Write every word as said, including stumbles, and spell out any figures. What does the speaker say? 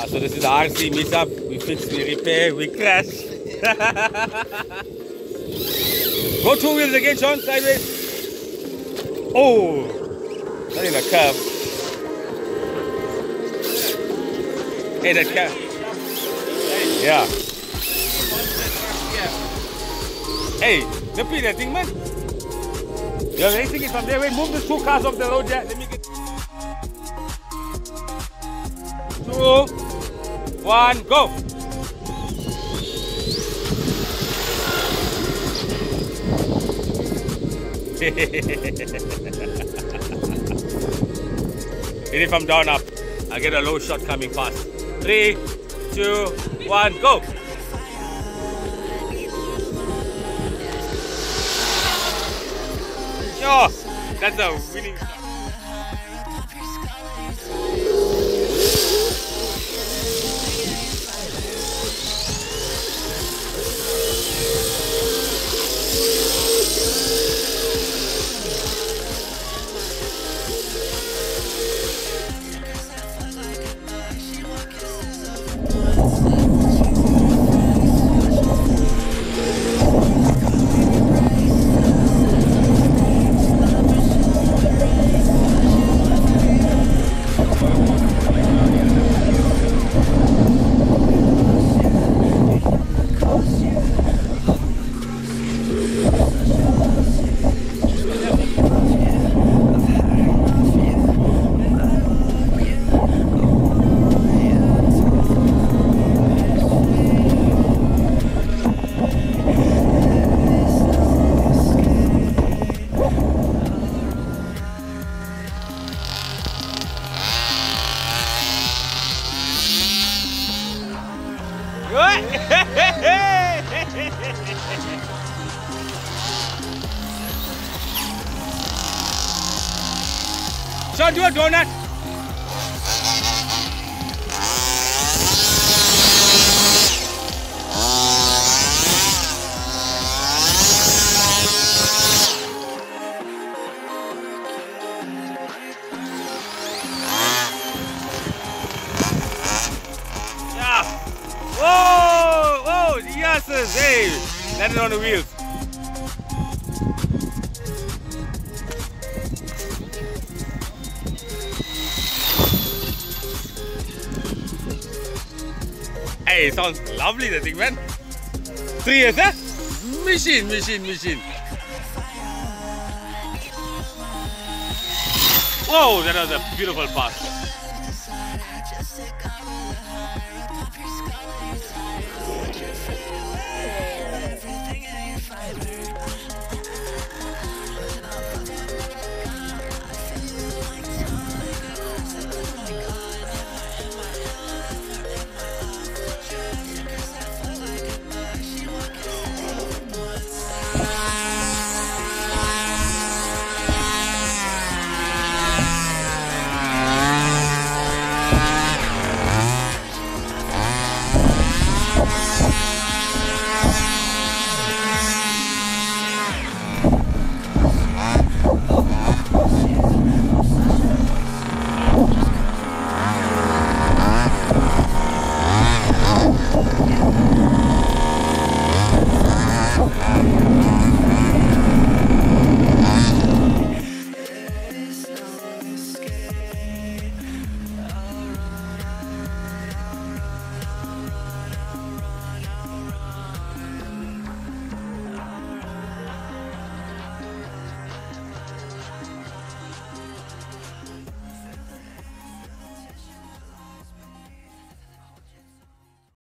Uh, so this is the R C mix-up. We fix, we repair, we crash. Go two wheels again, Sean, sideways. Oh, not in a curve. Hey, that curve. Yeah. Hey, repeat that thing, man. You're racing it from there. Wait, move the two cars off the road, yeah. Let me get. Two, one, go. Hit it from down up. I get a low shot coming fast. Three, two, one, go. Oh, that's a winning shot. Sean, do a donut. Yeah. Whoa, whoa, yes, hey, landed on the wheels. Hey, it sounds lovely, that thing, man. Three years, eh? Machine, machine, machine. Whoa, that was a beautiful pass.